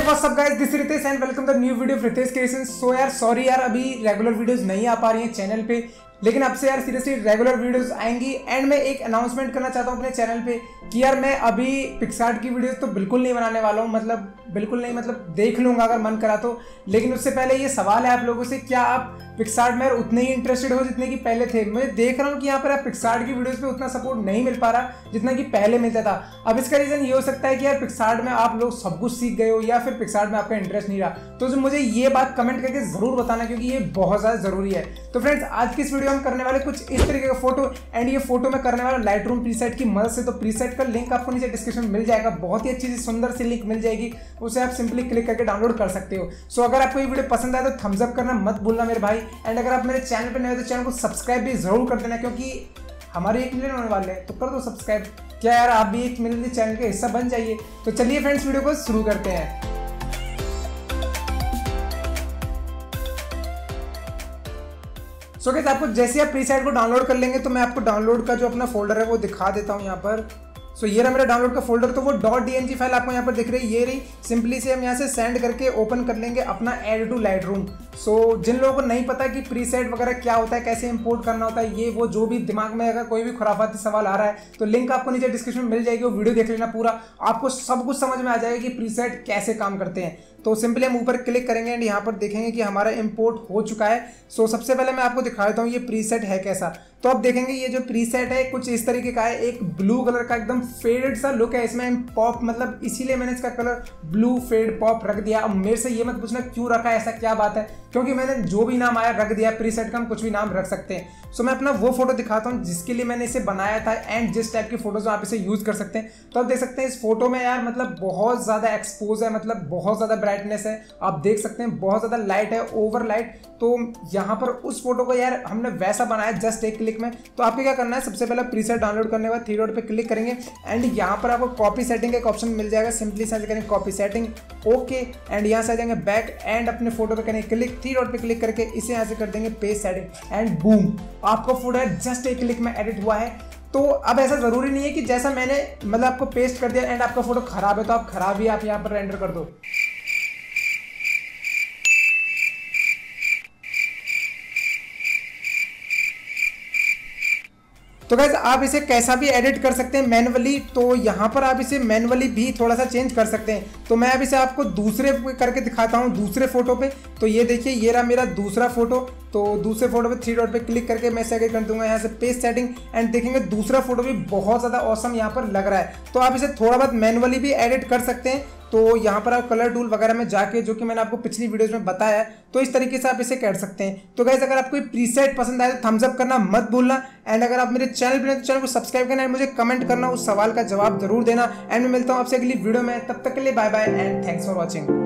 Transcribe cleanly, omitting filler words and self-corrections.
What's up guys, this is Ritesh and welcome the new video of Ritesh creations. So यार sorry यार, अभी regular videos नहीं आ पा रही हैं चैनल पे, लेकिन अब से यार सीरियसली रेगुलर वीडियोस आएंगी। एंड मैं एक अनाउंसमेंट करना चाहता हूँ अपने चैनल पे कि यार मैं अभी पिक्सार्ट की वीडियोस तो बिल्कुल नहीं बनाने वाला हूँ, मतलब बिल्कुल नहीं, मतलब देख लूंगा अगर मन करा तो। लेकिन उससे पहले ये सवाल है आप लोगों से, क्या आप पिक्सार्ट में उतने ही इंटरेस्टेड हो जितने की पहले थे? मैं देख रहा हूँ कि यहाँ पर आप पिक्सार्ट की वीडियोस पे उतना सपोर्ट नहीं मिल पा रहा जितना कि पहले मिलता था। अब इसका रीजन ये हो सकता है कि यार पिक्सार्ट में आप लोग सब कुछ सीख गए हो या फिर पिक्सार्ट में आपका इंटरेस्ट नहीं रहा। तो मुझे ये बात कमेंट करके जरूर बताना, क्योंकि ये बहुत ज्यादा जरूरी है। तो फ्रेंड्स, आज की इस वीडियो में करने वाले कुछ इस तरीके का फोटो, एंड ये फोटो मैं करने वाला लाइटरूम प्रीसेट की मदद से। तो प्रीसेट का लिंक आपको नीचे डिस्क्रिप्शन में मिल जाएगा, बहुत ही अच्छी सी सुंदर सी लिंक मिल जाएगी, उसे आप सिंपली क्लिक करके डाउनलोड कर सकते हो। सो अगर आपको ये वीडियो पसंद आए तो थम्स अप करना मत भूलना मेरे भाई। एंड अगर आप मेरे चैनल पर नए हो तो चैनल को सब्सक्राइब भी जरूर कर देना, क्योंकि हमारे 1 मिलियन होने वाले हैं, तो कर दो सब्सक्राइब। क्या यार, आप भी 1 मिलियन चैनल का हिस्सा बन जाइए। तो चलिए फ्रेंड्स, वीडियो को शुरू करते हैं। सो गाइस, आपको जैसे आप प्रीसेट को डाउनलोड कर लेंगे तो मैं आपको डाउनलोड का जो अपना फोल्डर है वो दिखा देता हूँ यहाँ पर। सो ये रहा मेरा डाउनलोड का फोल्डर। तो वो .dng फाइल आपको यहाँ पर दिख रही है, ये रही। सिंपली से हम यहाँ से सेंड करके ओपन कर लेंगे अपना ऐड टू लाइटरूम। सो जिन लोगों को नहीं पता कि प्रीसेट वगैरह क्या होता है, कैसे इंपोर्ट करना होता है, ये वो जो भी दिमाग में अगर कोई भी खुराफाती सवाल आ रहा है तो लिंक आपको नीचे डिस्क्रिप्शन में मिल जाएगी, वो वीडियो देख लेना पूरा, आपको सब कुछ समझ में आ जाएगा कि प्रीसेट कैसे काम करते हैं। तो सिंपली हम ऊपर क्लिक करेंगे एंड यहाँ पर देखेंगे कि हमारा इंपोर्ट हो चुका है। सो सबसे पहले मैं आपको दिखा देता हूँ ये प्रीसेट है कैसा। तो आप देखेंगे ये जो प्रीसेट है कुछ इस तरीके का है, एक ब्लू कलर का एकदम फेडेड सा लुक है इसमें, पॉप, मतलब इसीलिए मैंने इसका कलर ब्लू फेड पॉप रख दिया। अब मेरे से ये मत पूछना क्यों रखा है, ऐसा क्या बात है, क्योंकि मैंने जो भी नाम आया रख दिया। प्रीसेट का हम कुछ भी नाम रख सकते हैं। सो मैं अपना वो फोटो दिखाता हूँ जिसके लिए मैंने इसे बनाया था, एंड जिस टाइप की फोटोज आप इसे यूज कर सकते हैं। तो आप देख सकते हैं इस फोटो में यार मतलब बहुत ज्यादा एक्सपोज है, मतलब बहुत ज्यादा ब्राइटनेस है, आप देख सकते हैं बहुत ज्यादा लाइट है, ओवर लाइट। तो यहाँ पर उस फोटो को यार हमने वैसा बनाया जस्ट एक क्लिक में। तो आपको क्या करना है, सबसे पहले प्रीसेट डाउनलोड करने के बाद 3 डॉट पे क्लिक करेंगे एंड यहाँ पर आपको कॉपी सेटिंग का एक ऑप्शन मिल जाएगा। सिंपली सर्च करेंगे कॉपी सेटिंग, ओके, एंड यहाँ से आ जाएंगे बैक एंड अपने फोटो पे करेंगे क्लिक, 3 डॉट पे क्लिक करके इसे यहाँ से कर देंगे पेस्ट सेटिंग एंड बूम, आपका फोटो है जस्ट एक क्लिक में एडिट हुआ है। तो अब ऐसा जरूरी नहीं है कि जैसा मैंने मतलब आपको पेस्ट कर दिया एंड आपका फोटो खराब है तो आप खराब ही आप यहाँ पर रेंडर कर दो। तो गाइस, आप इसे कैसा भी एडिट कर सकते हैं मैनुअली, तो यहाँ पर आप इसे मैनुअली भी थोड़ा सा चेंज कर सकते हैं। तो मैं अब इसे आपको दूसरे करके दिखाता हूँ, दूसरे फोटो पे। तो ये देखिए, ये रहा मेरा दूसरा फोटो। तो दूसरे फोटो पे 3 डॉट पे क्लिक करके मैं इसे आगे कर दूंगा यहाँ से पेस्ट सेटिंग एंड देखेंगे दूसरा फोटो भी बहुत ज़्यादा ऑसम यहाँ पर लग रहा है। तो आप इसे थोड़ा बहुत मैनुअली भी एडिट कर सकते हैं। तो यहाँ पर आप कलर टूल वगैरह में जाके, जो कि मैंने आपको पिछली वीडियोस में बताया है, तो इस तरीके से आप इसे कर सकते हैं। तो गाइस, अगर आपको प्रीसेट पसंद आए तो थम्स अप करना मत भूलना। एंड अगर आप मेरे चैनल पर तो चैनल को सब्सक्राइब करना है, मुझे कमेंट करना, उस सवाल का जवाब जरूर देना। एंड मैं मिलता हूँ आपसे अगली वीडियो में, तब तक के लिए bye bye and thanks for watching.